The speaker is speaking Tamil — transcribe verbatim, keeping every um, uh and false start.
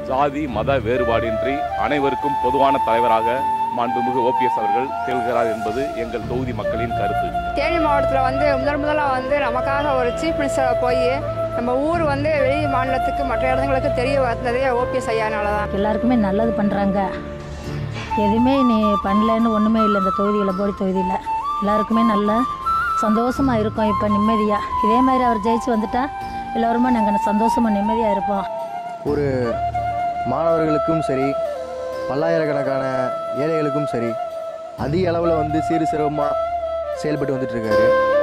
ஜாதி மத வேறுபாடின்றி அனைவருக்கும் பொதுவான தலைவராக மாண்புமிகு ஓபிஎஸ் அவர்கள் திகழ்கிறார் என்பது எங்கள் தொகுதி மக்களின் கருத்து. தேனி மாவட்டத்தில் வந்து முதல் முதலாக வந்து நமக்காக ஒரு சீஃப் மினிஸ்டர் போய் நம்ம ஊர் வந்து வெளி மாநிலத்துக்கு மற்ற இடங்களுக்கு தெரிய வந்ததே ஓபிஎஸ் ஐயானால தான். எல்லாருக்குமே நல்லது பண்ணுறாங்க. எதுவுமே நீ பண்ணலன்னு ஒன்றுமே இல்லை. இந்த தொகுதியில் போடி தொகுதியில் எல்லாருக்குமே நல்ல சந்தோஷமாக இருக்கும். இப்போ நிம்மதியாக இதே மாதிரி அவர் ஜெயிச்சு வந்துட்டா எல்லோருமே நாங்கள் சந்தோஷமாக நிம்மதியாக இருப்போம். ஒரு மாணவர்களுக்கும் சரி, பல்லாயிரக்கணக்கான ஏழைகளுக்கும் சரி, அதிக அளவில் வந்து சீர் சிறப்பாக செயல்பட்டு வந்துட்டுருக்காரு.